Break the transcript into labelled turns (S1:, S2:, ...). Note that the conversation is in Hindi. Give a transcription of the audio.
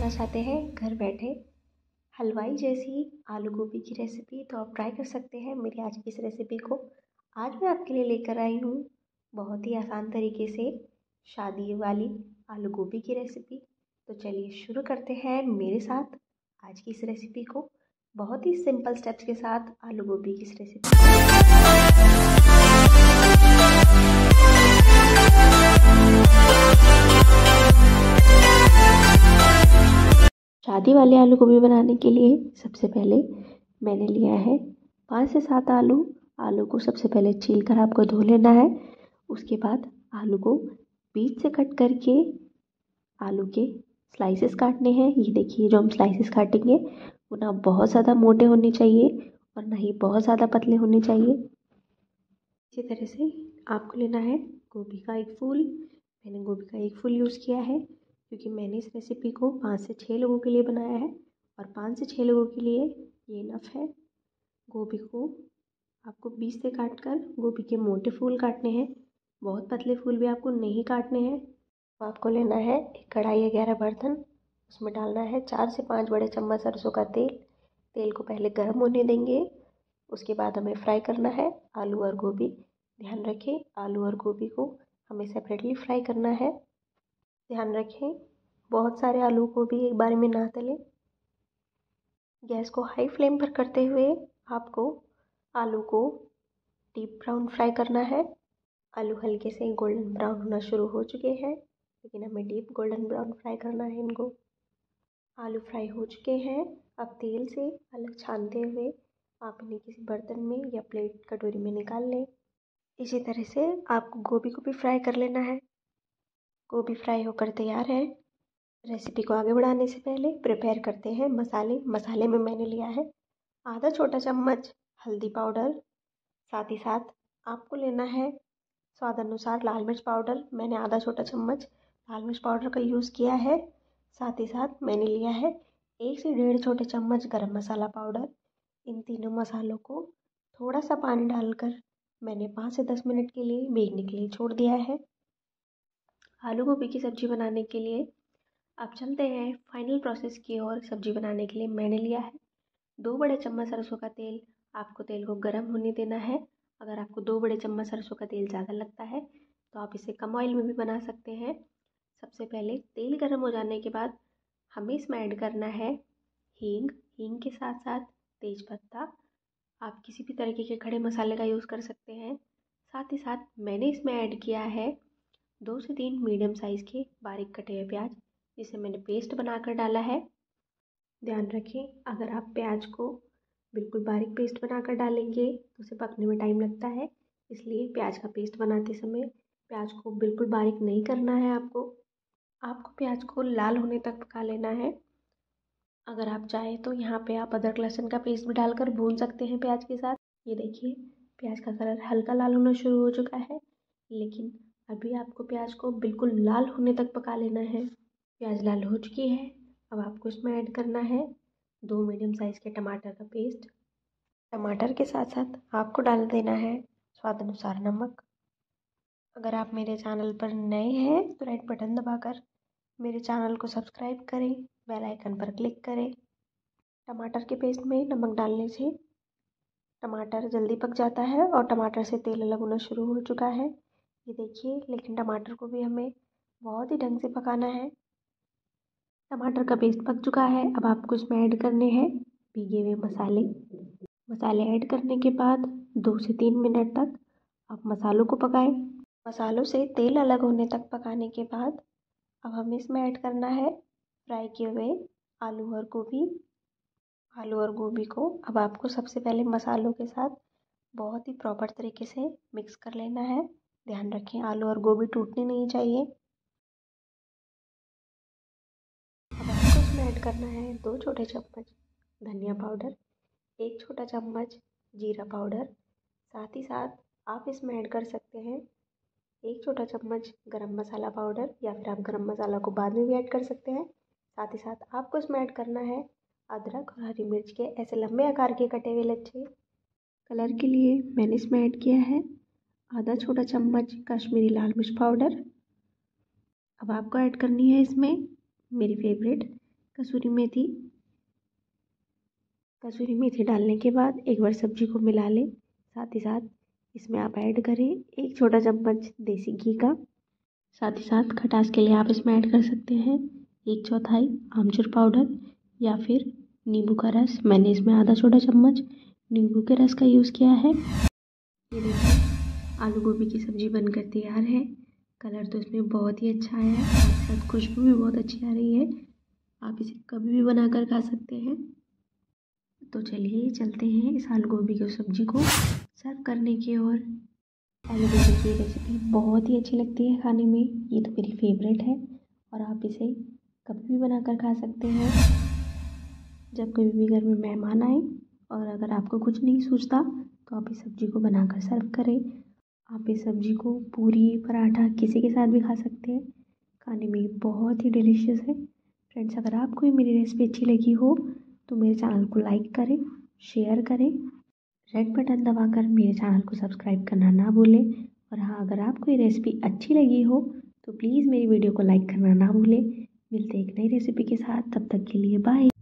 S1: बनाना चाहते हैं घर बैठे हलवाई जैसी आलू गोभी की रेसिपी, तो आप ट्राई कर सकते हैं मेरी आज की इस रेसिपी को। आज मैं आपके लिए लेकर आई हूँ बहुत ही आसान तरीके से शादी वाली आलू गोभी की रेसिपी। तो चलिए शुरू करते हैं मेरे साथ आज की इस रेसिपी को, बहुत ही सिंपल स्टेप्स के साथ आलू गोभी की इस रेसिपी। शादी वाले आलू गोभी बनाने के लिए सबसे पहले मैंने लिया है 5 से 7 आलू। आलू को सबसे पहले छील कर आपको धो लेना है। उसके बाद आलू को बीच से कट करके आलू के स्लाइसेस काटने हैं। ये देखिए, जो हम स्लाइसेस काटेंगे वो ना बहुत ज़्यादा मोटे होने चाहिए और ना ही बहुत ज़्यादा पतले होने चाहिए। इसी तरह से आपको लेना है गोभी का एक फूल। मैंने गोभी का एक फूल यूज़ किया है क्योंकि मैंने इस रेसिपी को 5 से 6 लोगों के लिए बनाया है और 5 से 6 लोगों के लिए ये इनफ है। गोभी को आपको बीच से काट कर गोभी के मोटे फूल काटने हैं, बहुत पतले फूल भी आपको नहीं काटने हैं। तो आपको लेना है एक कढ़ाई या गहरा बर्तन, उसमें डालना है 4 से 5 बड़े चम्मच सरसों का तेल। तेल को पहले गर्म होने देंगे, उसके बाद हमें फ्राई करना है आलू और गोभी। ध्यान रखें, आलू और गोभी को हमें सेपरेटली फ्राई करना है। ध्यान रखें बहुत सारे आलू को भी एक बार में ना तलें। गैस को हाई फ्लेम पर करते हुए आपको आलू को डीप ब्राउन फ्राई करना है। आलू हल्के से गोल्डन ब्राउन होना शुरू हो चुके हैं, लेकिन हमें डीप गोल्डन ब्राउन फ्राई करना है इनको। आलू फ्राई हो चुके हैं। अब तेल से अलग छानते हुए आप इन्हें किसी बर्तन में या प्लेट कटोरी में निकाल लें। इसी तरह से आपको गोभी को भी फ्राई कर लेना है। गोभी फ्राई होकर तैयार है। रेसिपी को आगे बढ़ाने से पहले प्रिपेयर करते हैं मसाले। मसाले में मैंने लिया है आधा छोटा चम्मच हल्दी पाउडर, साथ ही साथ आपको लेना है स्वाद अनुसार लाल मिर्च पाउडर। मैंने आधा छोटा चम्मच लाल मिर्च पाउडर का यूज़ किया है। साथ ही साथ मैंने लिया है 1 से 1.5 छोटे चम्मच गरम मसाला पाउडर। इन तीनों मसालों को थोड़ा सा पानी डालकर मैंने 5 से 10 मिनट के लिए भीगने के लिए छोड़ दिया है। आलू गोभी की सब्ज़ी बनाने के लिए अब चलते हैं फाइनल प्रोसेस की ओर। सब्ज़ी बनाने के लिए मैंने लिया है 2 बड़े चम्मच सरसों का तेल। आपको तेल को गर्म होने देना है। अगर आपको 2 बड़े चम्मच सरसों का तेल ज़्यादा लगता है तो आप इसे कम ऑयल में भी बना सकते हैं। सबसे पहले तेल गर्म हो जाने के बाद हमें इसमें ऐड करना है हींग। हींग के साथ साथ तेज़पत्ता, आप किसी भी तरीके के खड़े मसाले का यूज़ कर सकते हैं। साथ ही साथ मैंने इसमें ऐड किया है 2 से 3 मीडियम साइज़ के बारीक कटे हुए प्याज, जिसे मैंने पेस्ट बनाकर डाला है। ध्यान रखें, अगर आप प्याज को बिल्कुल बारीक पेस्ट बनाकर डालेंगे तो उसे पकने में टाइम लगता है, इसलिए प्याज का पेस्ट बनाते समय प्याज को बिल्कुल बारीक नहीं करना है। आपको प्याज को लाल होने तक पका लेना है। अगर आप चाहें तो यहाँ पे आप अदरक लहसुन का पेस्ट भी डालकर भून सकते हैं प्याज के साथ। ये देखिए, प्याज का कलर हल्का लाल होना शुरू हो चुका है, लेकिन अभी आपको प्याज को बिल्कुल लाल होने तक पका लेना है। प्याज लाल हो चुकी है। अब आपको इसमें ऐड करना है 2 मीडियम साइज़ के टमाटर का पेस्ट। टमाटर के साथ साथ आपको डाल देना है स्वाद अनुसार नमक। अगर आप मेरे चैनल पर नए हैं तो रेड बटन दबाकर मेरे चैनल को सब्सक्राइब करें, बेल आइकन पर क्लिक करें। टमाटर के पेस्ट में नमक डालने से टमाटर जल्दी पक जाता है और टमाटर से तेल अलग होना शुरू हो चुका है। ये देखिए, लेकिन टमाटर को भी हमें बहुत ही ढंग से पकाना है। टमाटर का पेस्ट पक चुका है। अब आपको इसमें ऐड करने हैं भीगे हुए मसाले। मसाले ऐड करने के बाद 2 से 3 मिनट तक आप मसालों को पकाएं। मसालों से तेल अलग होने तक पकाने के बाद अब हमें इसमें ऐड करना है फ्राई किए हुए आलू और गोभी। आलू और गोभी को अब आपको सबसे पहले मसालों के साथ बहुत ही प्रॉपर तरीके से मिक्स कर लेना है। ध्यान रखें, आलू और गोभी टूटनी नहीं चाहिए। अब आपको इसमें ऐड करना है 2 छोटे चम्मच धनिया पाउडर, 1 छोटा चम्मच जीरा पाउडर। साथ ही साथ आप इसमें ऐड कर सकते हैं 1 छोटा चम्मच गरम मसाला पाउडर, या फिर आप गरम मसाला को बाद में भी ऐड कर सकते हैं। साथ ही साथ आपको इसमें ऐड करना है अदरक और हरी मिर्च के ऐसे लंबे आकार के कटे हुए लच्छे। कलर के लिए मैंने इसमें ऐड किया है आधा छोटा चम्मच कश्मीरी लाल मिर्च पाउडर। अब आपको ऐड करनी है इसमें मेरी फेवरेट कसूरी मेथी डालने के बाद एक बार सब्जी को मिला लें। साथ ही साथ इसमें आप ऐड करें 1 छोटा चम्मच देसी घी का। साथ ही साथ खटास के लिए आप इसमें ऐड कर सकते हैं 1/4 आमचूर पाउडर या फिर नींबू का रस। मैंने इसमें आधा छोटा चम्मच नींबू के रस का यूज़ किया है। ये देखिए आलू गोभी की सब्ज़ी बनकर तैयार है। कलर तो इसमें बहुत ही अच्छा आया है, साथ साथ खुशबू भी बहुत अच्छी आ रही है। आप इसे कभी भी बनाकर खा सकते हैं। तो चलिए चलते हैं इस आलू गोभी की सब्ज़ी को सर्व करने की ओर। आलू गोभी की रेसिपी बहुत ही अच्छी लगती है खाने में, ये तो मेरी फेवरेट है और आप इसे कभी भी बनाकर खा सकते हैं जब कभी भी घर में मेहमान आए। और अगर आपको कुछ नहीं सूझता तो आप इस सब्ज़ी को बनाकर सर्व करें। आप इस सब्ज़ी को पूरी पराठा किसी के साथ भी खा सकते हैं, खाने में बहुत ही डिलीशियस है। फ्रेंड्स, अगर आपको मेरी रेसिपी अच्छी लगी हो तो मेरे चैनल को लाइक करें, शेयर करें, रेड बटन दबाकर मेरे चैनल को सब्सक्राइब करना ना भूलें। और हाँ, अगर आपको ये रेसिपी अच्छी लगी हो तो प्लीज़ मेरी वीडियो को लाइक करना ना भूलें। मिलते हैं एक नई रेसिपी के साथ, तब तक के लिए बाय।